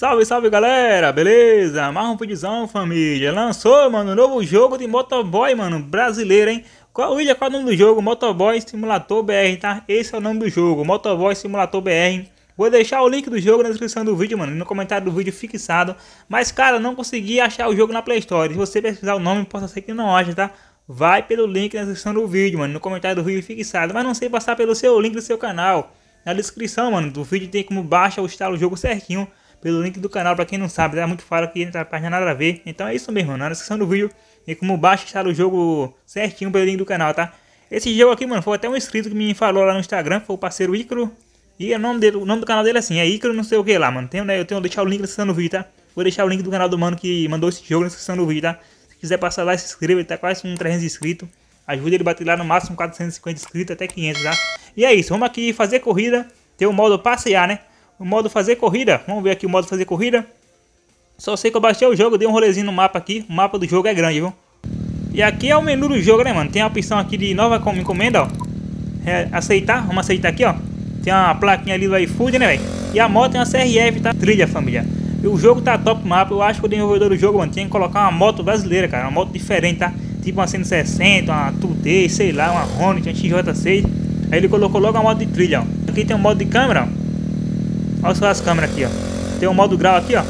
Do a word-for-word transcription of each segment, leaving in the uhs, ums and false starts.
Salve, salve galera, beleza? Mais um vídeozão, família. Lançou, mano, um novo jogo de motoboy, mano, brasileiro, hein? Qual, William, qual é o nome do jogo? Motoboy Simulator B R, tá? Esse é o nome do jogo, Motoboy Simulator B R. Vou deixar o link do jogo na descrição do vídeo, mano, no comentário do vídeo fixado. Mas, cara, não consegui achar o jogo na Play Store. Se você pesquisar o nome, possa ser que não acha, tá? Vai pelo link na descrição do vídeo, mano, no comentário do vídeo fixado. Mas não sei passar pelo seu link do seu canal. Na descrição, mano, do vídeo tem como baixa ou instalar o jogo certinho pelo link do canal, pra quem não sabe, é muito fácil aqui, na página nada a ver. Então é isso mesmo, mano. Na descrição do vídeo tem como baixa e instalar o jogo certinho pelo link do canal, tá? Esse jogo aqui, mano, foi até um inscrito que me falou lá no Instagram, foi o parceiro Icaro. E o nome, dele, o nome do canal dele é assim, é Icaro não sei o que lá, mano. Tenho, né, eu tenho que deixar o link na descrição do vídeo, tá? Vou deixar o link do canal do mano que mandou esse jogo na descrição do vídeo, tá? Se quiser passar lá e se inscreva, ele tá quase com trezentos inscritos. Ajuda ele a bater lá no máximo quatrocentos e cinquenta inscritos, até quinhentos, tá? E é isso, vamos aqui fazer corrida. Tem o modo passear, né? O modo fazer corrida. Vamos ver aqui o modo fazer corrida. Só sei que eu baixei o jogo, dei um rolezinho no mapa aqui. O mapa do jogo é grande, viu? E aqui é o menu do jogo, né, mano? Tem a opção aqui de nova encomenda, ó. É, aceitar, vamos aceitar aqui, ó. Tem uma plaquinha ali do iFood, né, velho? E a moto tem uma C R F, tá? Trilha, família. E o jogo tá top mapa. Eu acho que o desenvolvedor do jogo, mano, tem que colocar uma moto brasileira, cara. Uma moto diferente, tá? Tipo uma cento e sessenta, uma Today, sei lá, uma Hornet, uma X J seis. Aí ele colocou logo a moto de trilha, ó. Aqui tem um modo de câmera, ó. Olha só as câmeras aqui, ó. Tem um modo grau aqui, ó.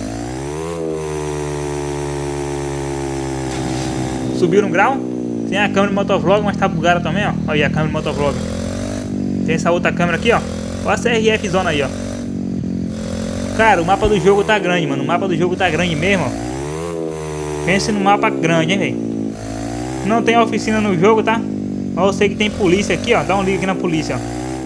Subiram um grau. Tem a câmera de motovlog, mas tá bugada também, ó. Olha aí a câmera de motovlog. Tem essa outra câmera aqui, ó. Olha a C R F zona aí, ó. Cara, o mapa do jogo tá grande, mano. O mapa do jogo tá grande mesmo, ó. Pense no mapa grande, hein, velho. Não tem oficina no jogo, tá? Mas eu sei que tem polícia aqui, ó. Dá um liga aqui na polícia,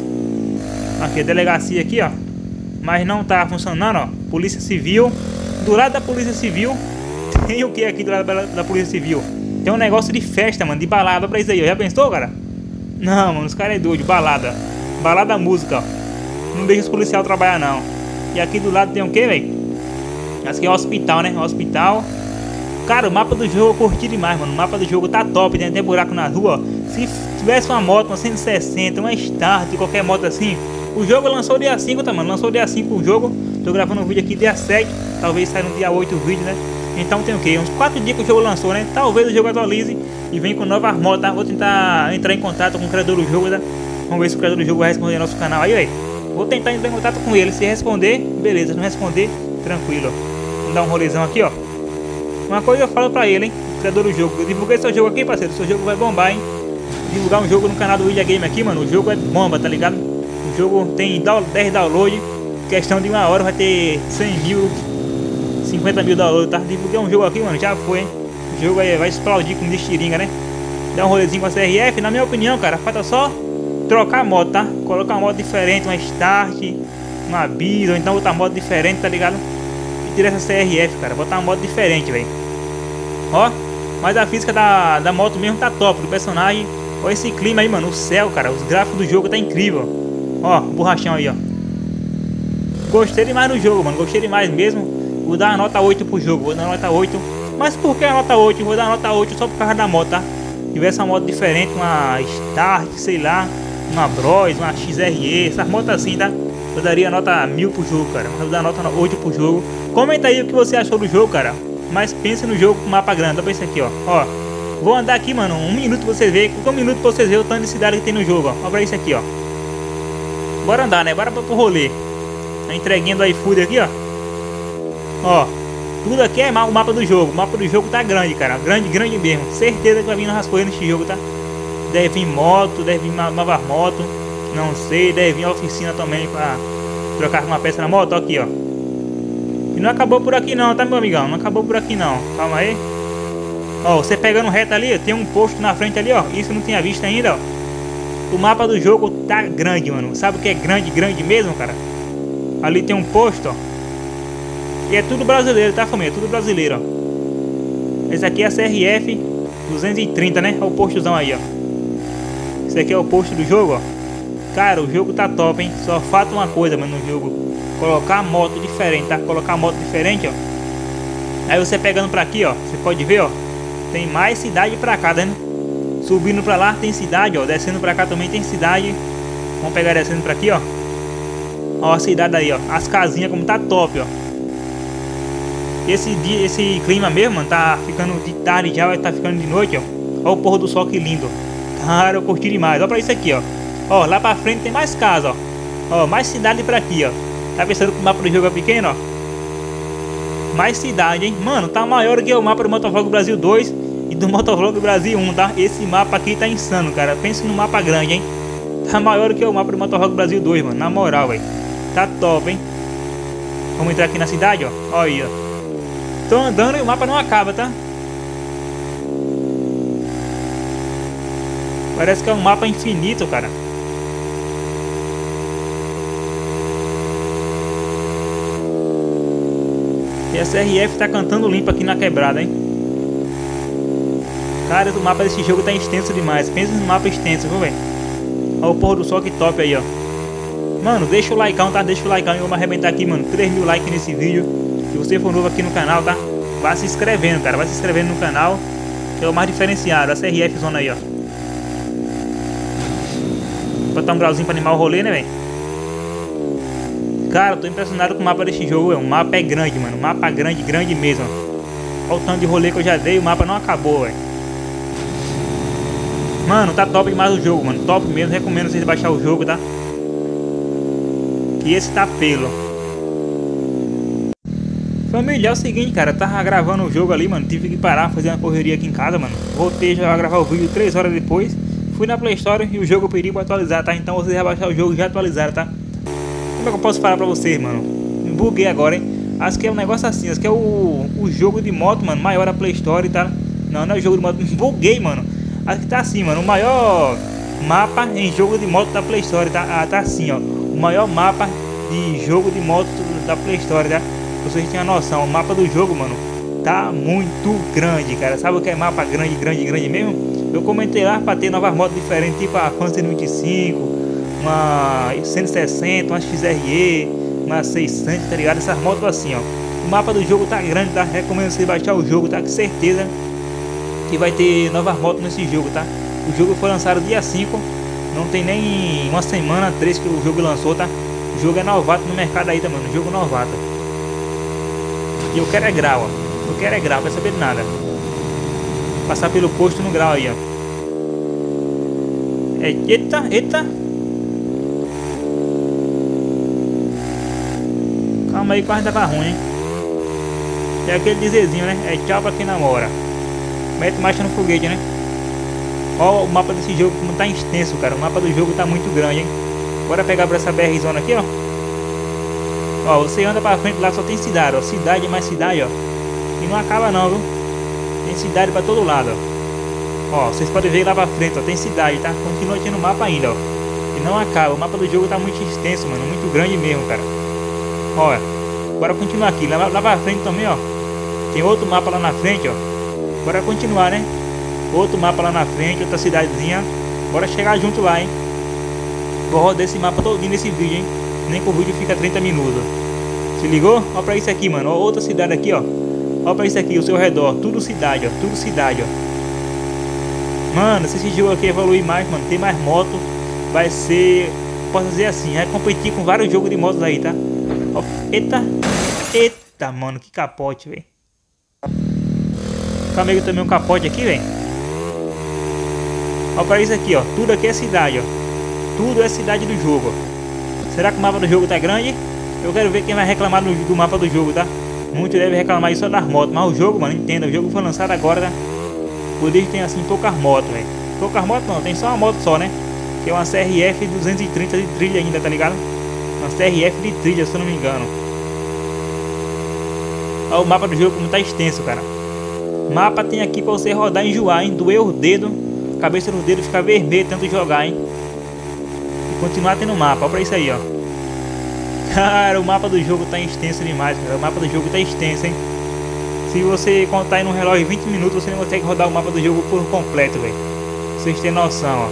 ó. Aqui, a delegacia aqui, ó. Mas não tá funcionando, ó. Polícia Civil. Do lado da Polícia Civil tem o que aqui do lado da Polícia Civil? Tem um negócio de festa, mano, de balada pra isso aí, ó. Já pensou, cara? Não, mano, os caras é doido, balada. Balada música, ó. Não deixa os policiais trabalhar, não. E aqui do lado tem o que, velho? Acho que é o hospital, né? O hospital. Cara, o mapa do jogo eu curti demais, mano. O mapa do jogo tá top, tem até buraco na rua, ó. Se tivesse uma moto, uma cento e sessenta, uma Start, qualquer moto assim. O jogo lançou dia cinco, tá, mano? Lançou dia cinco o jogo. Tô gravando um vídeo aqui dia sete. Talvez saia no dia oito o vídeo, né? Então tem o que? Uns quatro dias que o jogo lançou, né? Talvez o jogo atualize e vem com novas motos, tá? Vou tentar entrar em contato com o criador do jogo, tá? Vamos ver se o criador do jogo vai responder nosso canal aí, velho. Vou tentar entrar em contato com ele. Se responder, beleza. Se não responder, tranquilo. Vamos dar um rolezão aqui, ó. Uma coisa eu falo pra ele, hein? O criador do jogo. Eu divulguei seu jogo aqui, parceiro. Seu jogo vai bombar, hein? Divulgar um jogo no canal do William Game aqui, mano. O jogo é bomba, tá ligado? O jogo tem dez downloads. Questão de uma hora vai ter cem mil, cinquenta mil downloads, tá? Divulguei um jogo aqui, mano. Já foi, hein? O jogo aí vai explodir com estiringa, né? Dá um rolezinho com a C R F. Na minha opinião, cara, falta só trocar a moto, tá? Colocar uma moto diferente, uma Start, uma Bis, ou então outra moto diferente, tá ligado? E tirar essa C R F, cara. Botar uma moto diferente, velho. Ó, mas a física da, da moto mesmo tá top, do personagem. Olha esse clima aí, mano. O céu, cara. Os gráficos do jogo tá incrível. Ó, o borrachão aí, ó. Gostei demais do jogo, mano. Gostei demais mesmo. Vou dar uma nota oito pro jogo. Vou dar uma nota oito. Mas por que a nota oito? Vou dar uma nota oito só por causa da moto, tá? Se tivesse uma moto diferente, uma Start, sei lá, uma Bros, uma X R E, essas motos assim, tá? Eu daria nota mil pro jogo, cara. Vou dar nota oito pro jogo. Comenta aí o que você achou do jogo, cara. Mas pense no jogo com mapa grande. Olha pra isso aqui, ó. Ó. Vou andar aqui, mano. Um minuto pra vocês verem. Com um minuto pra vocês verem o tanto de cidade que tem no jogo, ó. Olha pra isso aqui, ó. Bora andar, né? Bora pro rolê. A entreguinha do iFood aqui, ó. Ó. Tudo aqui é o mapa do jogo. O mapa do jogo tá grande, cara. Grande, grande mesmo. Certeza que vai vir umas coisas nesse jogo, tá? Deve vir moto, deve vir nova moto. Não sei. Deve vir a oficina também pra trocar uma peça na moto. Ó, aqui, ó. E não acabou por aqui não, tá, meu amigão? Não acabou por aqui não. Calma aí. Ó, você pegando reto ali, tem um posto na frente ali, ó. Isso eu não tinha visto ainda, ó. O mapa do jogo tá grande, mano. Sabe o que é grande, grande mesmo, cara? Ali tem um posto, ó. E é tudo brasileiro, tá, família? Tudo brasileiro, ó. Esse aqui é a C R F duzentos e trinta, né? Olha o postozão aí, ó. Esse aqui é o posto do jogo, ó. Cara, o jogo tá top, hein? Só falta uma coisa, mano, no jogo. Colocar a moto diferente, tá? Colocar a moto diferente, ó. Aí você pegando pra aqui, ó. Você pode ver, ó. Tem mais cidade pra cá, né? Subindo pra lá tem cidade, ó. Descendo pra cá também tem cidade. Vamos pegar descendo pra aqui, ó. Ó a cidade aí, ó. As casinhas como tá top, ó. Esse dia, esse clima mesmo, mano, tá ficando de tarde já, vai tá ficando de noite, ó. Ó o pôr do sol, que lindo. Cara, eu curti demais. Ó pra isso aqui, ó. Ó, lá pra frente tem mais casa, ó. Ó, mais cidade pra aqui, ó. Tá pensando que o mapa do jogo é pequeno, ó? Mais cidade, hein? Mano, tá maior que o mapa do Motovlog Brasil dois e do Motovlog Brasil um, tá? Esse mapa aqui tá insano, cara. Pensa no mapa grande, hein? Tá maior que o mapa do Motovlog Brasil dois, mano. Na moral, velho. Tá top, hein? Vamos entrar aqui na cidade, ó. Ó aí, ó. Tô andando e o mapa não acaba, tá? Parece que é um mapa infinito, cara. E a C R F tá cantando limpo aqui na quebrada, hein? Cara, o mapa desse jogo tá extenso demais. Pensa no mapa extenso, viu, velho? Olha o pôr do sol, que top aí, ó. Mano, deixa o likeão, tá? Deixa o likeão e vamos arrebentar aqui, mano. três mil likes nesse vídeo. Se você for novo aqui no canal, tá? Vai se inscrevendo, cara. Vai se inscrevendo no canal, que é o mais diferenciado. A C R F zona aí, ó. Vou botar um grauzinho pra animar o rolê, né, velho? Cara, eu tô impressionado com o mapa desse jogo, véio. O mapa é grande, mano. O mapa é grande, grande mesmo, ó. Olha o tanto de rolê que eu já dei, o mapa não acabou, velho. Mano, tá top demais o jogo, mano. Top mesmo, recomendo vocês baixar o jogo, tá? Que esse tá pelo. Família, é o seguinte, cara. Tava gravando o jogo ali, mano. Tive que parar, fazer uma correria aqui em casa, mano. Voltei já a gravar o vídeo três horas depois. Fui na Play Store e o jogo eu pedi pra atualizar, tá? Então vocês já baixar o jogo e já atualizaram, tá? Como é que eu posso falar pra vocês, mano? Me buguei agora, hein? Acho que é um negócio assim. Acho que é o, o jogo de moto, mano. Maior da Play Store, tá? Não, não é o jogo de moto. Me buguei, mano. Acho que tá assim, mano. O maior mapa em jogo de moto da Play Store, tá? Ah, tá assim, ó. O maior mapa de jogo de moto da Play Store, tá? Pra vocês terem uma noção. O mapa do jogo, mano, tá muito grande, cara. Sabe o que é mapa grande, grande, grande mesmo? Eu comentei lá pra ter novas motos diferentes, tipo a Phantom vinte e cinco, uma cento e sessenta, uma X R E, uma seiscentos, tá ligado? Essas motos assim, ó. O mapa do jogo tá grande, tá? Recomendo vocês baixar o jogo, tá? Com certeza que vai ter novas motos nesse jogo, tá? O jogo foi lançado dia cinco, não tem nem uma semana, três que o jogo lançou, tá? O jogo é novato no mercado aí, tá, mano? O jogo novato. E eu quero é grau, ó. Eu quero é grau, não quero saber de nada. Passar pelo posto no grau aí, ó. É, eita, eita. Calma aí, quase tava ruim, hein? É aquele dizerzinho, né? É tchau pra quem namora. Mete marcha no foguete, né? Ó o mapa desse jogo como tá extenso, cara. O mapa do jogo tá muito grande, hein? Bora pegar pra essa B R zona aqui, ó. Ó, você anda pra frente, lá só tem cidade, ó. Cidade mais cidade, ó. E não acaba não, viu? Tem cidade pra todo lado, ó. Ó, vocês podem ver lá pra frente, ó. Tem cidade, tá? Continua aqui no mapa ainda, ó. E não acaba. O mapa do jogo tá muito extenso, mano. Muito grande mesmo, cara. Ó, bora continuar aqui. Lá, lá pra frente também, ó. Tem outro mapa lá na frente, ó. Bora continuar, né? Outro mapa lá na frente, outra cidadezinha. Bora chegar junto lá, hein? Vou rodar esse mapa todinho nesse vídeo, hein? Nem que o vídeo fica trinta minutos. Se ligou? Ó pra isso aqui, mano. Ó, outra cidade aqui, ó. Ó pra isso aqui, o seu redor. Tudo cidade, ó. Tudo cidade, ó. Mano, se esse jogo aqui evoluir mais, mano, tem mais moto, vai ser... Posso dizer assim, vai competir com vários jogos de motos aí, tá? Ó, eita. Eita, mano, que capote, velho. Calma aí que eu tomei um capote aqui, velho. Ó pra isso aqui, ó. Tudo aqui é cidade, ó. Tudo é cidade do jogo, ó. Será que o mapa do jogo tá grande? Eu quero ver quem vai reclamar do, do mapa do jogo, tá? Muitos devem reclamar isso só das motos. Mas o jogo, mano, entenda. O jogo foi lançado agora, tá? Por isso tem assim poucas motos, velho. Poucas motos não, tem só uma moto só, né? Que é uma C R F duzentos e trinta de trilha ainda, tá ligado? Uma C R F de trilha, se eu não me engano. Ó, o mapa do jogo como tá extenso, cara. Mapa tem aqui pra você rodar e enjoar, hein? Doer o dedo, a cabeça do dedo fica vermelho tanto jogar, hein? E continuar tendo mapa, ó pra isso aí, ó. Cara, o mapa do jogo tá extenso demais, cara. O mapa do jogo tá extenso, hein? Se você contar aí no relógio vinte minutos, você não consegue rodar o mapa do jogo por completo, velho. Vocês têm noção, ó.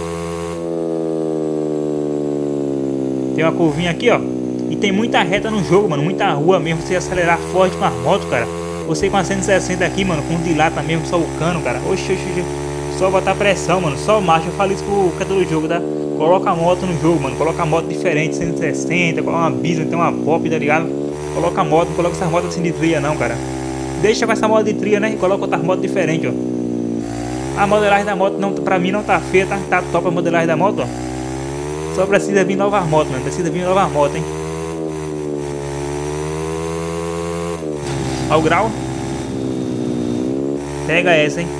Tem uma curvinha aqui, ó. E tem muita reta no jogo, mano. Muita rua mesmo. Você acelerar forte com as motos, cara. Você com a cento e sessenta aqui, mano. Com dilata mesmo, só o cano, cara. Oxi, oxi, oxi. Só botar pressão, mano. Só marcha. Eu falo isso pro criador do jogo, tá? Coloca a moto no jogo, mano. Coloca a moto diferente, cento e sessenta. Coloca uma Bison, tem uma Pop, tá ligado? Coloca a moto, não coloca essas motos assim de trilha, não, cara. deixa com essa moda de trilha, né? E coloca outras motos diferentes, ó. A modelagem da moto, não, pra mim, não tá feia, tá, tá top a modelagem da moto, ó. Só precisa vir novas motos, mano. Precisa vir novas motos, hein. Olha o grau. Pega essa, hein.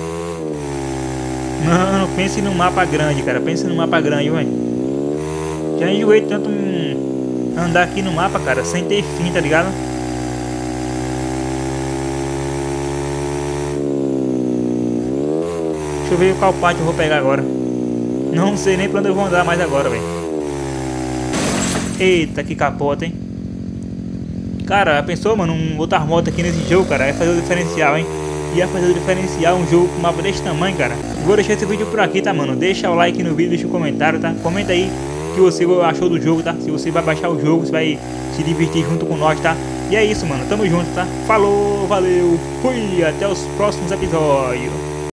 Mano, pense num mapa grande, cara. Pense num mapa grande, ué. Já enjoei tanto hum, andar aqui no mapa, cara, sem ter fim, tá ligado? Deixa eu ver qual parte eu vou pegar agora. Não sei nem pra onde eu vou andar mais agora, velho. Eita, que capota, hein. Cara, pensou, mano, um outra moto aqui nesse jogo, cara, ia fazer o diferencial, hein. Ia fazer o diferencial um jogo com um mapa desse tamanho, cara. Vou deixar esse vídeo por aqui, tá, mano. Deixa o like no vídeo, deixa um comentário, tá. Comenta aí o que você achou do jogo, tá. Se você vai baixar o jogo, você vai se divertir junto com nós, tá. E é isso, mano. Tamo junto, tá. Falou, valeu, fui, até os próximos episódios.